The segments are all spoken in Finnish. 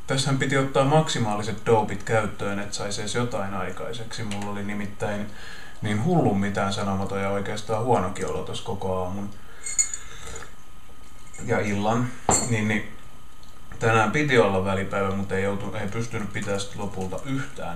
tässähän piti ottaa maksimaaliset dopit käyttöön, että saisi edes jotain aikaiseksi. Mulla oli nimittäin niin hullun mitään sanomaton ja oikeastaan huonokin olo tuossa koko aamun ja illan. Niin tänään piti olla välipäivä, mutta ei pystynyt pitämään lopulta yhtään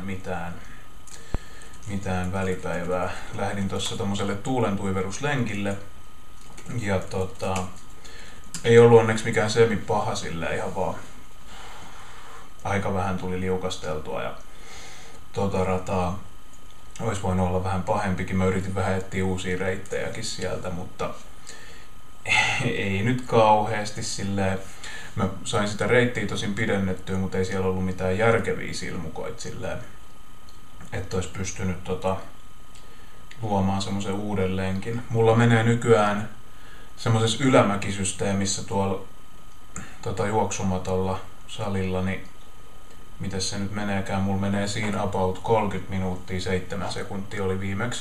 mitään välipäivää. Lähdin tuossa tommoselle tuulentuiveruslenkille ja ei ollut onneksi mikään semi-paha silleen, ihan vaan aika vähän tuli liukasteltua ja rataa olisi voinut olla vähän pahempikin. Mä yritin vähän etsiä uusia reittejäkin sieltä, mutta ei nyt kauheasti silleen. Mä sain sitä reittiä tosin pidennettyä, mutta ei siellä ollut mitään järkeviä silmukoita silleen, että olisi pystynyt luomaan semmoisen uuden lenkin. Mulla menee nykyään semmoisessa ylämäkisysteemissä tuolla juoksumatolla salilla, niin mitäs se nyt meneekään? Mulla menee siinä about 30 minuuttia, 7 sekuntia oli viimeksi.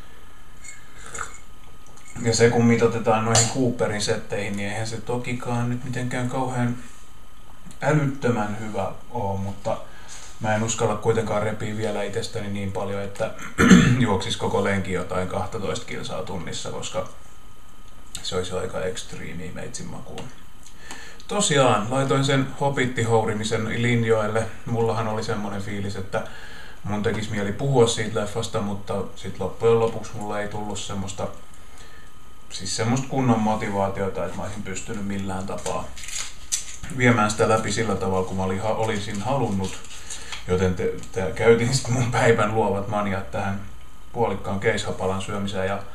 Ja se kun mitotetaan noihin Cooperin setteihin, niin eihän se tokikaan nyt mitenkään kauhean älyttömän hyvä ole, mutta mä en uskalla kuitenkaan repiä vielä itsestäni niin paljon, että juoksis koko lenki jotain 12 kilsaa tunnissa, koska se olisi aika ekstriimiä meitsin makuun. Tosiaan, laitoin sen hobittihourimisen linjoille. Mullahan oli semmonen fiilis, että mun tekisi mieli puhua siitä leffasta, mutta sit loppujen lopuksi mulla ei tullut semmoista kunnon motivaatiota, että mä olisin pystynyt millään tapaa viemään sitä läpi sillä tavalla, kun mä olisin halunnut. Joten käytin sitten mun päivän luovat maniat tähän puolikkaan keishapalan syömiseen ja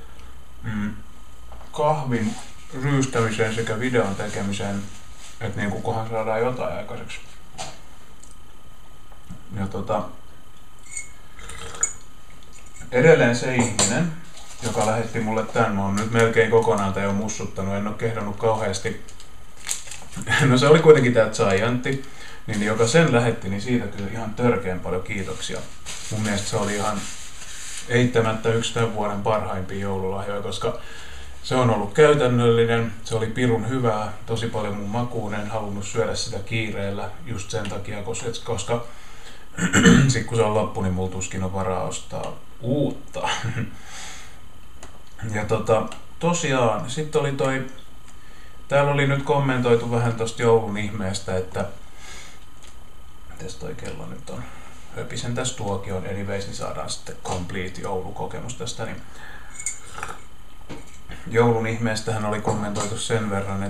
kahvin ryystämiseen sekä videon tekemiseen, että niin kunhan saadaan jotain aikaiseksi. Ja edelleen se ihminen, joka lähetti mulle tän, mä oon nyt melkein kokonaan jo mussuttanut, en oo kehdannut kauheasti. No se oli kuitenkin tää Giantti, niin joka sen lähetti, niin siitä kyllä ihan törkeän paljon kiitoksia. Mun mielestä se oli ihan eittämättä yksi tämän vuoden parhaimpia joululahjoja, koska se on ollut käytännöllinen, se oli pirun hyvää, tosi paljon mun makuun, en halunnut syödä sitä kiireellä just sen takia, koska sit kun se on loppu, niin mulla tuskin on varaa ostaa uutta. Ja tosiaan, sitten oli täällä oli nyt kommentoitu vähän tosta joulun ihmeestä, että mites toi kello nyt on, höpisen tässä tuokion, anyways, niin saadaan sitten complete joulukokemus tästä, niin joulun ihmeestähän oli kommentoitu sen verran,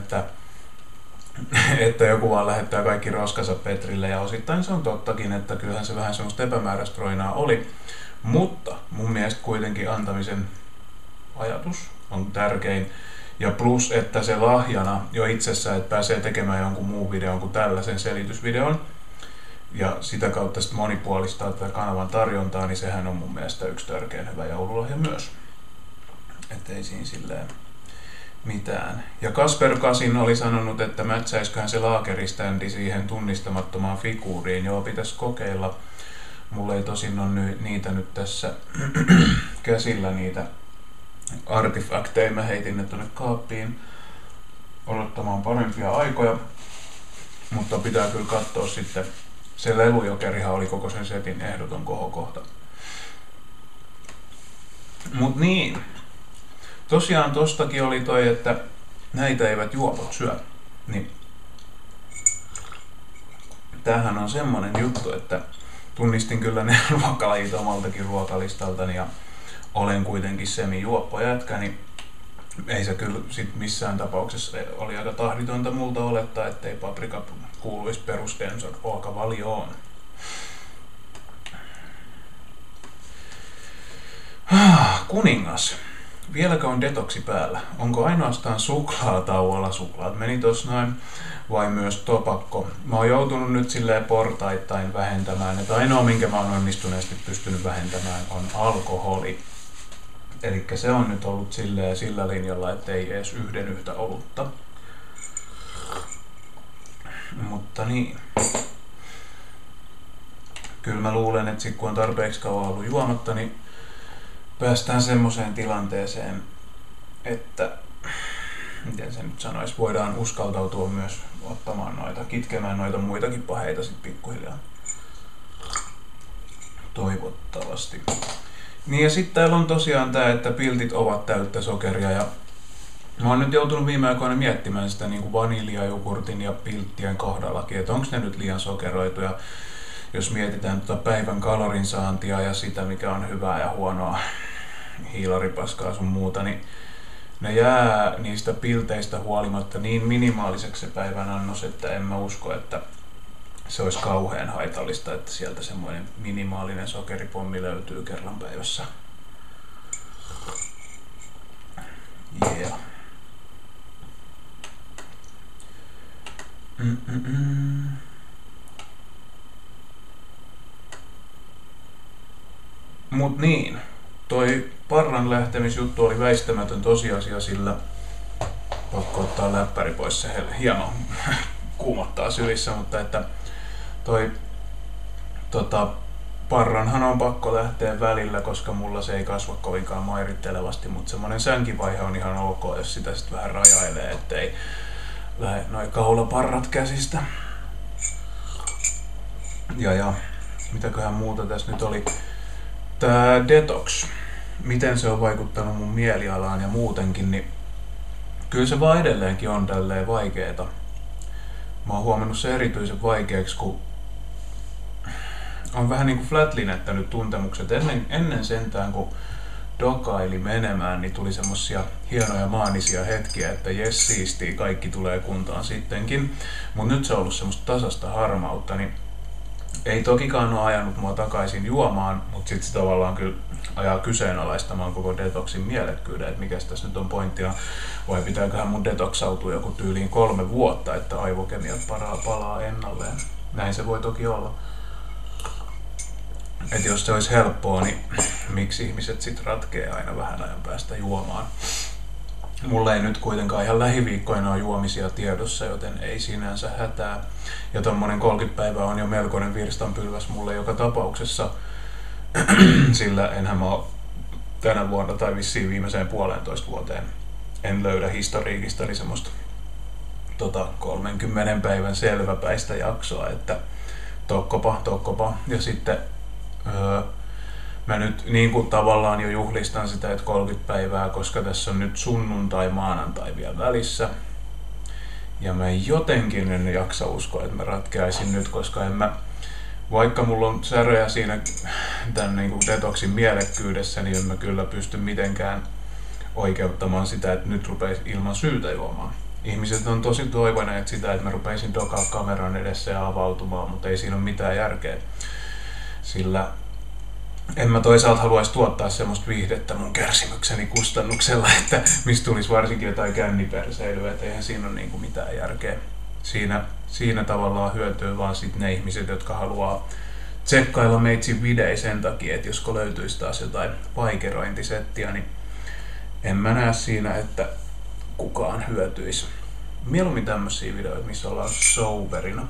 että joku vaan lähettää kaikki roskansa Petrille, ja osittain se on tottakin, että kyllähän se vähän semmoista epämääräistä roinaa oli, mutta mun mielestä kuitenkin antamisen ajatus on tärkein, ja plus, että se lahjana jo itsessään, että pääsee tekemään jonkun muun videon kuin tällaisen selitysvideon, ja sitä kautta sitten monipuolistaa tätä kanavan tarjontaa, niin sehän on mun mielestä yksi tärkein hyvä joululahja myös. Että ei siinä silleen mitään. Ja Kasper Kasin oli sanonut, että mätsäisköhän se laakeriständi siihen tunnistamattomaan figuuriin. Joo, pitäisi kokeilla. Mulla ei tosin ole niitä nyt tässä käsillä, niitä artifakteja. Mä heitin ne tuonne kaappiin odottamaan parempia aikoja. Mutta pitää kyllä katsoa sitten. Se lelujokerihan oli koko sen setin ehdoton kohokohta. Mut niin. Tosiaan tostakin oli toi, että näitä eivät juopot syö. Niin. Tämähän on semmonen juttu, että tunnistin kyllä ne ruokalajit omaltakin ruokalistaltani ja olen kuitenkin semi-juoppo jätkä, niin ei se kyllä sit missään tapauksessa oli aika tahditonta multa olettaa, ettei paprika kuuluisi perustenson ruokavalioon. Kuningas. Vieläkö on detoksi päällä? Onko ainoastaan suklaatauolla? Suklaat meni tossa noin. Vai myös topakko? Mä oon joutunut nyt silleen portaittain vähentämään. Että ainoa minkä mä oon onnistuneesti pystynyt vähentämään on alkoholi. Elikkä se on nyt ollut silleen sillä linjalla, ettei edes yhden yhtä olutta. Mutta niin. Kyllä mä luulen, että sit kun on tarpeeksi kauan ollut juomatta, niin päästään semmoiseen tilanteeseen, että miten se nyt sanoisi, voidaan uskaltautua myös ottamaan noita, kitkemään noita muitakin paheita sit pikkuhiljaa. Toivottavasti. Niin ja sitten täällä on tosiaan tää, että piltit ovat täyttä sokeria ja mä oon nyt joutunut viime aikoina miettimään sitä niin kuin vaniljajukurtin ja pilttien kohdallakin, että onko ne nyt liian sokeroituja. Jos mietitään päivän kalorinsaantia ja sitä, mikä on hyvää ja huonoa hiilaripaskaa sun muuta, niin ne jää niistä pilteistä huolimatta niin minimaaliseksi se päivän annos, että en mä usko, että se olisi kauhean haitallista, että sieltä semmoinen minimaalinen sokeripommi löytyy kerran päivässä. Yeah. Mut niin, toi parran lähtemisjuttu oli väistämätön tosiasia, sillä pakko ottaa läppäri pois, se hieman kuumottaa sylissä, mutta että toi parranhan on pakko lähteä välillä, koska mulla se ei kasva kovinkaan mairittelevasti, mutta semmonen sänkivaihe on ihan ok, jos sitä sit vähän rajailee, ettei lähde noi kaulaparrat käsistä. Ja mitäköhän muuta tässä nyt oli? Tää detox, miten se on vaikuttanut mun mielialaan ja muutenkin, niin kyllä se vaan edelleenkin on tälleen vaikeeta. Mä oon huomannut se erityisen vaikeaksi, kun on vähän niinku flatlinettänyt tuntemukset. Ennen sentään, kun dokaili menemään, niin tuli semmosia hienoja maanisia hetkiä, että jes siistii, kaikki tulee kuntoon sittenkin. Mut nyt se on ollut semmoista tasasta harmautta, niin ei tokikaan ole ajanut mua takaisin juomaan, mutta sitten se tavallaan kyllä ajaa kyseenalaistamaan koko detoxin mielekkyyden, että mikäs tässä nyt on pointtia, vai pitääköhän mun detoxautua joku tyyliin 3 vuotta, että aivokemiat palaa ennalleen. Näin se voi toki olla. Et jos se olisi helppoa, niin miksi ihmiset sit ratkee aina vähän ajan päästä juomaan? Mulla ei nyt kuitenkaan ihan lähiviikkoina ole juomisia tiedossa, joten ei sinänsä hätää. Ja tommonen 30 päivää on jo melkoinen virstanpylväs mulle joka tapauksessa, sillä enhän mä oo tänä vuonna tai vissiin viimeiseen 1,5 vuoteen en löydä historiikistani semmoista 30 päivän selväpäistä jaksoa, että tokkopa. Ja sitten mä nyt niin kuin tavallaan jo juhlistan sitä, että 30 päivää, koska tässä on nyt sunnuntai, maanantai vielä välissä. Ja mä jotenkin en jaksa uskoa, että mä ratkeaisin nyt, koska vaikka mulla on säröjä siinä tämän niin kuin detoxin mielekkyydessä, niin en mä kyllä pysty mitenkään oikeuttamaan sitä, että nyt rupeisi ilman syytä juomaan. Ihmiset on tosi toivoneet sitä, että mä rupeisin dokaa kameran edessä ja avautumaan, mutta ei siinä ole mitään järkeä. Sillä en mä toisaalta haluaisi tuottaa semmoista viihdettä mun kärsimykseni kustannuksella, että mistä tulisi varsinkin jotain känniperseilyä, että eihän siinä ole niinku mitään järkeä. Siinä tavallaan hyötyy vaan sit ne ihmiset, jotka haluaa tsekkailla meitsin videoja sen takia, että josko löytyisi taas jotain vaikerointisettiä, niin en mä näe siinä, että kukaan hyötyisi. Mieluummin tämmöisiä videoita, missä ollaan soberina.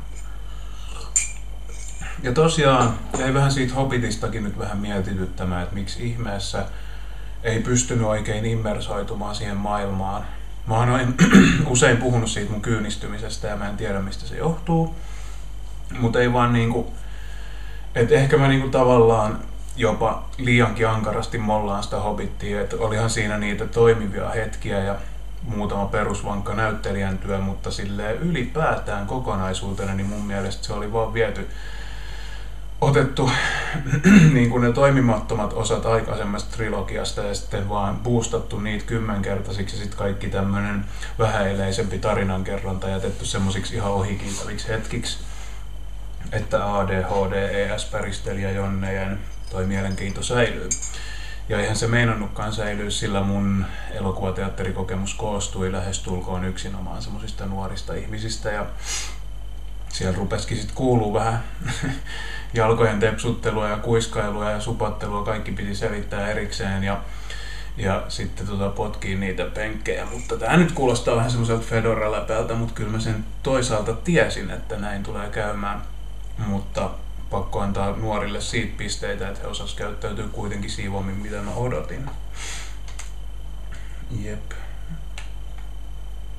Ja tosiaan jäi vähän siitä Hobbitistakin nyt vähän mietityttämään, että miksi ihmeessä ei pystynyt oikein immersoitumaan siihen maailmaan. Mä oon usein puhunut siitä mun kyynistymisestä ja mä en tiedä mistä se johtuu. Mutta ei vaan niinku, että ehkä mä niinku tavallaan jopa liiankin ankarasti mollaan sitä Hobbittia, että olihan siinä niitä toimivia hetkiä ja muutama perusvankka näyttelijän työ, mutta silleen ylipäätään kokonaisuutena niin mun mielestä se oli vaan otettu niin kuin ne toimimattomat osat aikaisemmasta trilogiasta ja sitten vaan boostattu niitä 10-kertaisiksi ja sitten kaikki tämmönen vähäileisempi tarinankerronta jätetty semmosiksi ihan ohikiitäviksi hetkiksi, että ADHD, ES-päristelijä Jonnejen toi mielenkiinto säilyy. Ja eihän se meinannutkaan säilyä, sillä mun elokuvateatterikokemus koostui lähestulkoon yksinomaan semmosista nuorista ihmisistä ja siellä rupesikin sitten kuuluu vähän jalkojen tepsuttelua ja kuiskailua ja supattelua, kaikki piti selittää erikseen ja sitten potkii niitä penkkejä, mutta tää nyt kuulostaa vähän semmoiselta Fedora-läpäältä, mutta kyllä mä sen toisaalta tiesin, että näin tulee käymään, mutta pakko antaa nuorille siitä pisteitä, että he osas käyttäytyy kuitenkin siivommin, mitä mä odotin. Jep.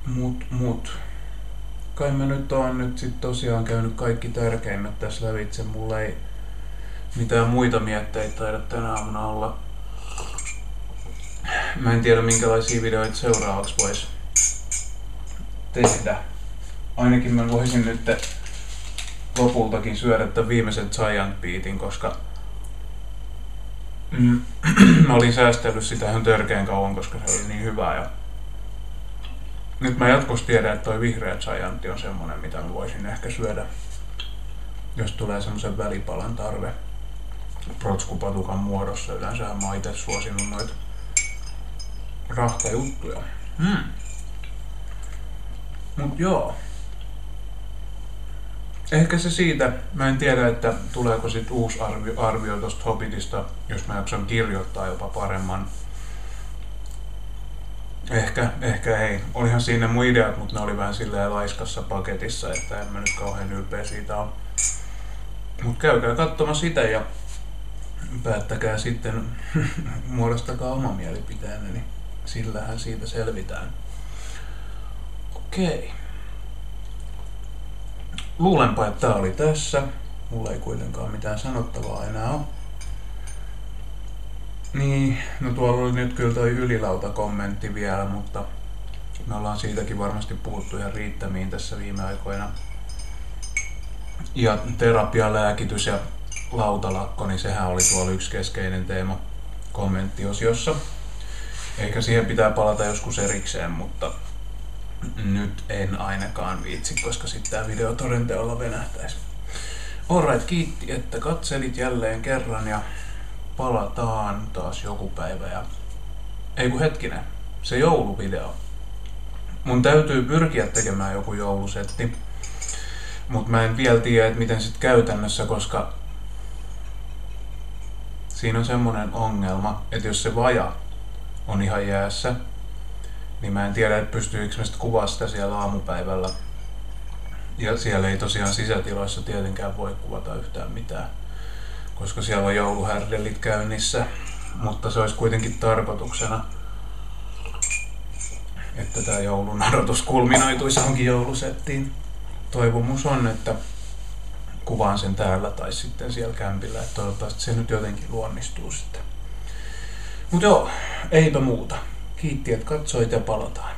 Mut. Kai mä nyt oon nyt sit tosiaan käynyt kaikki tärkeimmät tässä lävitse. Mulla ei mitään muita mietteitä taida tänä aamuna olla. Mä en tiedä minkälaisia videoita seuraavaksi vois tehdä. Ainakin mä voisin nyt lopultakin syödä tämän viimeisen Giant Beatin, koska mä olin säästellyt sitä ihan törkeän kauan, koska se oli niin hyvää. Ja nyt mä jatkossa tiedän, että toi vihreä Giant on semmonen, mitä mä voisin ehkä syödä, jos tulee semmosen välipalan tarve protskupatukan muodossa. Yleensähän mä oon ite suosinut noita rahkajuttuja. Mut joo. Ehkä se siitä. Mä en tiedä, että tuleeko sit uusi arvio tosta Hobbitista, jos mä jaksan kirjoittaa jopa paremman. Ehkä ei. Olihan siinä mun ideat, mutta ne oli vähän silleen laiskassa paketissa, että en mä nyt kauhean ylpeä siitä ole. Mut käykää katsomassa sitä ja päättäkää sitten, muodostakaa oma mielipiteenne, niin sillähän siitä selvitään. Okei. Luulenpa, että tää oli tässä. Mulla ei kuitenkaan mitään sanottavaa enää ole. Niin, no tuolla oli nyt kyllä toi ylilauta-kommentti vielä, mutta me ollaan siitäkin varmasti puhuttu ihan riittämiin tässä viime aikoina. Ja terapia, lääkitys ja lautalakko, niin sehän oli tuolla yksi keskeinen teema kommenttiosiossa. Ehkä siihen pitää palata joskus erikseen, mutta nyt en ainakaan viitsi, koska sitten tää video todenteolla venähtäisi. Alright, kiitti, että katselit jälleen kerran ja palataan taas joku päivä. Ja ei kun hetkinen, se jouluvideo. Mun täytyy pyrkiä tekemään joku joulusetti, mutta mä en vielä tiedä, että miten sit käytännössä, koska siinä on semmonen ongelma, että jos se vaja on ihan jäässä, niin mä en tiedä, että pystyykö mä sitä kuvaa sitä siellä aamupäivällä. Ja siellä ei tosiaan sisätiloissa tietenkään voi kuvata yhtään mitään, koska siellä on jouluhärdellit käynnissä. Mutta se olisi kuitenkin tarkoituksena, että tää joulun odotus kulminoituisi johonkin joulusettiin. Toivomus on, että kuvaan sen täällä tai sitten siellä kämpillä. Että toivottavasti se nyt jotenkin luonnistuu sitten. Mut joo, eipä muuta. Kiitti, että katsoit ja palataan.